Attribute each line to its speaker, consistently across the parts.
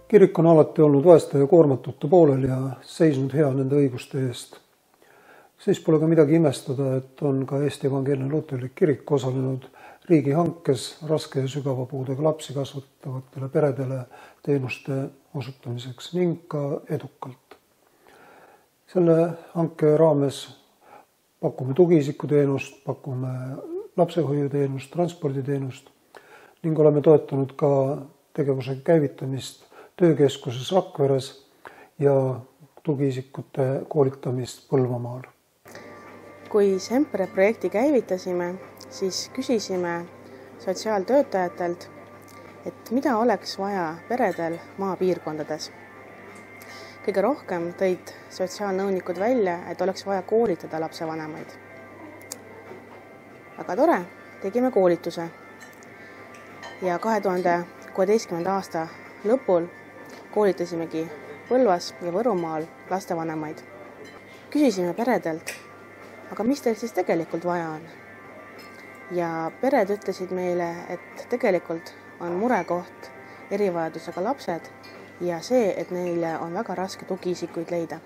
Speaker 1: Kirik on alati olnud vaeste ja koormatute poolel ja seisnud hea nende õiguste eest. Siis pole ka midagi imestada, et on ka Eesti Evangeelne Luterlik Kirik osalenud riigihankes raske ja sügava puudega lapsi kasvatavatele peredele teenuste osutamiseks ning ka edukalt. Selle hanke raames pakume tugiisikuteenust, pakume lapsehoiuteenust, transporditeenust ning oleme toetanud ka tegevuse käivitamist töökeskuses Rakveres ja tugiisikute koolitamist Põlvamaal.
Speaker 2: Kui Sempre projekti käivitasime, siis küsisime sotsiaaltöötajatelt, et mida oleks vaja peredel maapiirkondades. Kõige rohkem tõid sotsiaalnõunikud välja, et oleks vaja koolitada lapsevanemaid. Väga tore, tegime koolituse ja 2016. aasta lõpul koolitasimegi Põlvas ja Võrumaal lastevanemaid. Küsisime peredelt, aga mis teil siis tegelikult vaja on? Ja pered ütlesid meile, et tegelikult on murekoht erivajadusega lapsed ja see, et neile on väga raske tugiisikuid leida.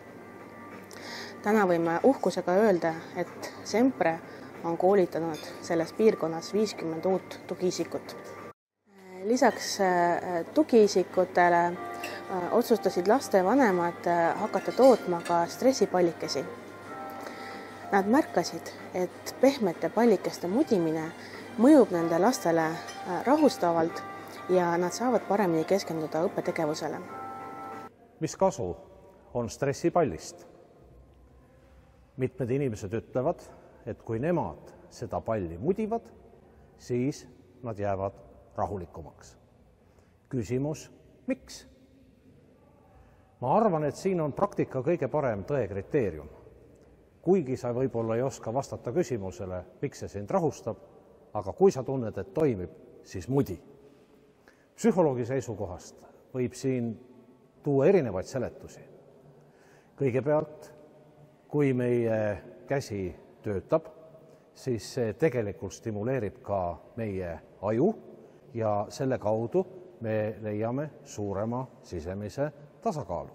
Speaker 2: Täna võime uhkusega öelda, et Sempre on koolitanud selles piirkonnas 50 uut tugiisikut. Lisaks tugiisikutele otsustasid lastevanemad hakata tootma ka stressipallikesi. Nad märkasid, et pehmete pallikeste mudimine mõjub nende lastele rahustavalt ja nad saavad paremini keskenduda õppetegevusele.
Speaker 3: Mis kasu on stressipallist? Mitmed inimesed ütlevad, et kui nemad seda palli mudivad, siis nad jäävad rahulikumaks. Küsimus, miks? Ma arvan, et siin on praktika kõige parem tõe kriteerium. Kuigi sa võib-olla ei oska vastata küsimusele, miks see sind rahustab, aga kui sa tunned, et toimib, siis mudi. Psühholoogi seisukohast võib siin tuua erinevaid seletusi. Kõigepealt, kui meie käsi töötab, siis see tegelikult stimuleerib ka meie aju ja selle kaudu me leiame suurema sisemise tasakaalu.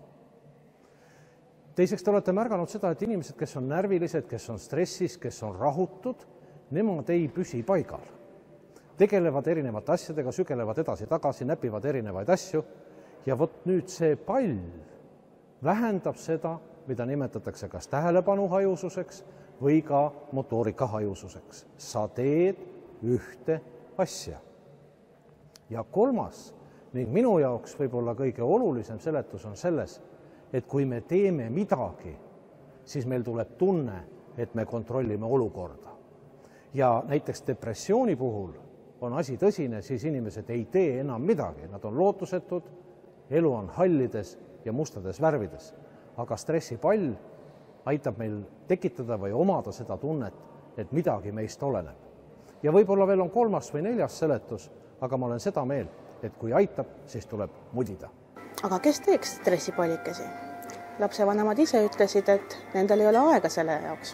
Speaker 3: Teiseks te olete märganud seda, et inimesed, kes on närvilised, kes on stressis, kes on rahutud, nemad ei püsi paigal. Tegelevad erinevate asjadega, sügelevad edasi-tagasi, näpivad erinevaid asju ja vot nüüd see pall vähendab seda, mida nimetatakse kas tähelepanuhajususeks või ka motoorikahajususeks. Sa teed ühte asja. Ja kolmas ning minu jaoks võib-olla kõige olulisem seletus on selles, et kui me teeme midagi, siis meil tuleb tunne, et me kontrollime olukorda. Ja näiteks depressiooni puhul on asi tõsine, siis inimesed ei tee enam midagi. Nad on lootusetud, elu on hallides ja mustades värvides. Aga stressipall aitab meil tekitada või omada seda tunnet, et midagi meist oleneb. Ja võib-olla veel on kolmas või neljas seletus, aga ma olen seda meelt, et kui aitab, siis tuleb mudida.
Speaker 2: Aga kes teeks stressipallikesi? Lapsevanemad ise ütlesid, et nendel ei ole aega selle jaoks.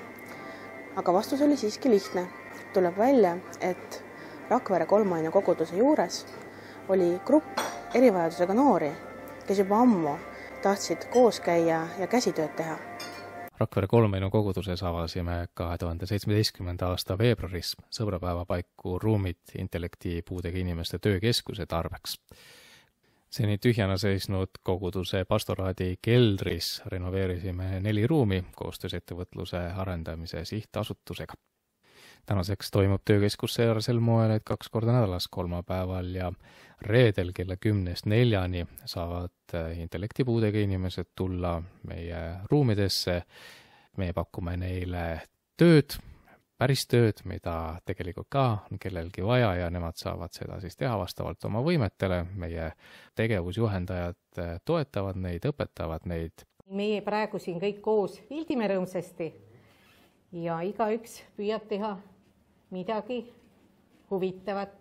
Speaker 2: Aga vastus oli siiski lihtne. Tuleb välja, et Rakvere kolmaine koguduse juures oli grupp erivajadusega noori, kes juba ammu tahtsid koos käia ja käsitööd teha.
Speaker 4: Rakvere kolmaine koguduses avasime 2017. aasta veebruaris sõbrapäeva paiku ruumid intellektipuudega inimeste töökeskuse tarbeks. Seni tühjana seisnud koguduse pastoraadi keldris renoveerisime 4 ruumi koostöös ettevõtluse arendamise sihtasutusega. Tänaseks toimub töökeskus sel moel, et 2 korda nädalas kolmapäeval ja reedel kella 10-4 saavad intellektipuudega inimesed tulla meie ruumidesse. Me pakume neile tööd, päris tööd, mida tegelikult ka on kellelgi vaja ja nemad saavad seda siis teha vastavalt oma võimetele. Meie tegevusjuhendajad toetavad neid, õpetavad neid.
Speaker 5: Meie praegu siin kõik koos pildime rõõmsasti ja igaüks püüab teha midagi huvitavat.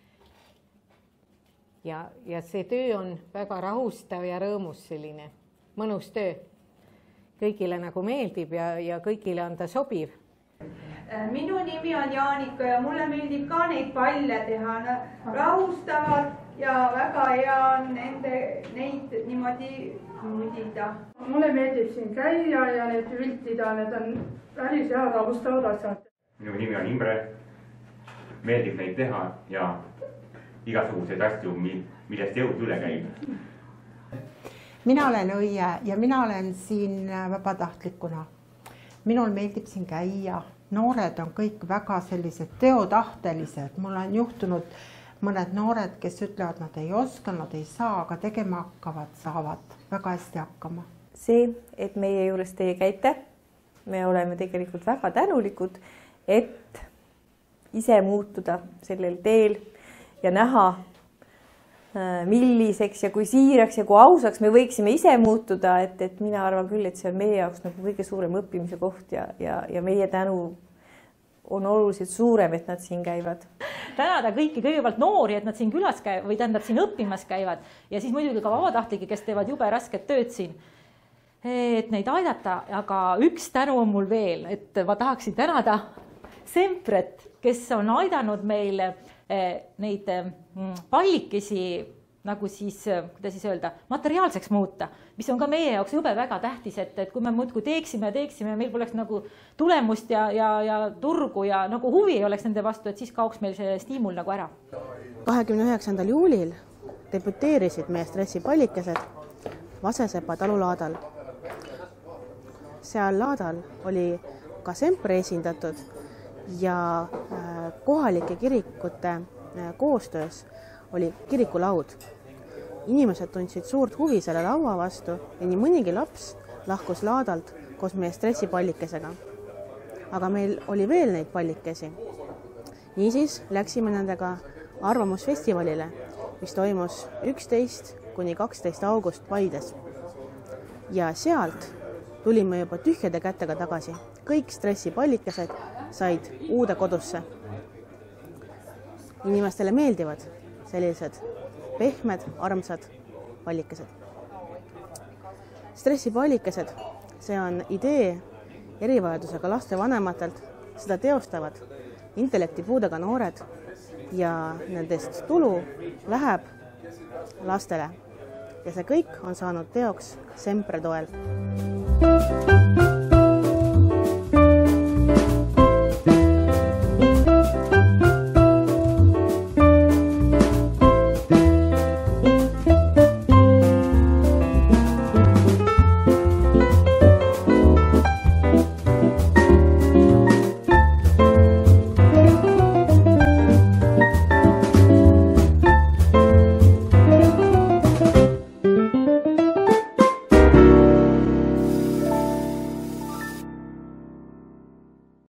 Speaker 5: Ja see töö on väga rahustav ja rõõmus selline, mõnus töö. Kõigile nagu meeldib ja kõigile on ta sobiv.
Speaker 6: Minu nimi on Jaanika ja mulle meeldib ka neid palle teha, rahustavad ja väga hea on neid niimoodi mudida.
Speaker 7: Mulle meeldib siin käia ja neid ültida, need on päris head rahustavad asjad.
Speaker 8: Minu nimi on Imre, meeldib neid teha ja igasuguseid asju, millest jõud üle käib.
Speaker 9: Mina olen Õie ja mina olen siin vabatahtlikuna. Minul meeldib siin käia. Noored on kõik väga sellised teotahtelised. Mul on juhtunud mõned noored, kes ütlevad, nad ei oska, nad ei saa, aga tegema hakkavad, saavad väga hästi hakkama.
Speaker 10: See, et meie juures teie käite, me oleme tegelikult väga tänulikud, et ise muutuda sellel teel ja näha, milliseks ja kui siiraks ja kui ausaks me võiksime ise muutuda, et mina arvan küll, et see on meie jaoks nagu kõige suurem õppimise koht ja meie tänu on oluliselt suurem, et nad siin käivad.
Speaker 11: Tänada kõiki kõigepealt noori, et nad siin külas käivad või tähendab siin õppimas käivad ja siis muidugi ka vabatahtlikke, kes teevad jube rasket tööd siin, et neid aidata, aga üks tänu on mul veel, et ma tahaksin tänada Sempret, kes on aidanud meil neid pallikesi nagu siis, kuidas siis öelda, materiaalseks muuta, mis on ka meie jaoks jube väga tähtis, et kui me muudkui teeksime, meil poleks nagu tulemust ja turgu ja nagu huvi ei oleks nende vastu, et siis kaoks meil see stiimul nagu ära.
Speaker 2: 29. juulil debüteerisid meie stressipallikesed Vasesepa talulaadal. Seal laadal oli ka Sempre esindatud ja kohalike kirikute koostöös oli kirikulaud. Inimesed tundsid suurt huvi selle laua vastu ja nii mõnigi laps lahkus laadalt koos meie stressipallikesega. Aga meil oli veel neid pallikesi. Niisiis läksime nendega arvamusfestivalile, mis toimus 11. kuni 12. august Paides. Ja sealt tulime juba tühjade kätega tagasi. Kõik stressipallikesed said uude kodusse. Inimestele meeldivad sellised pehmed, armsad pallikesed. Stressipallikesed, see on idee erivajadusega laste vanematelt, seda teostavad intellektipuudega noored ja nendest tulu läheb lastele. Ja see kõik on saanud teoks Sempre toel.